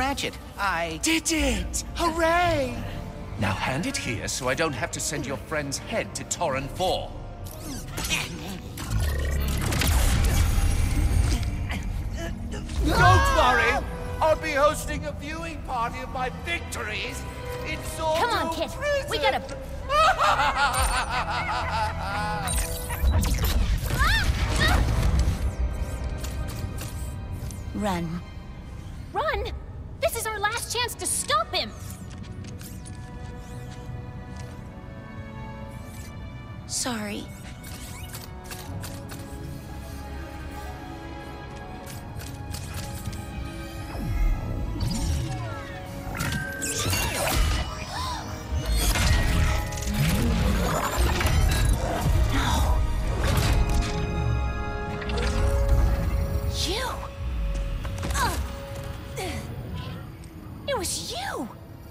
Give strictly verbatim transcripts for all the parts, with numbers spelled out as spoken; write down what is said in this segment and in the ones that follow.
Ratchet. I... Did it! Hooray! Now hand it here so I don't have to send your friend's head to Torren four. Don't worry! I'll be hosting a viewing party of my victories in Sword Come on, kid. Prison. We gotta... Run. Run? This is our last chance to stop him! Sorry. It was you!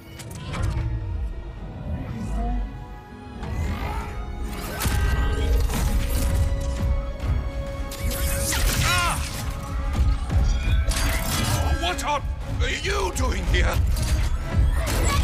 Ah! What are you doing here?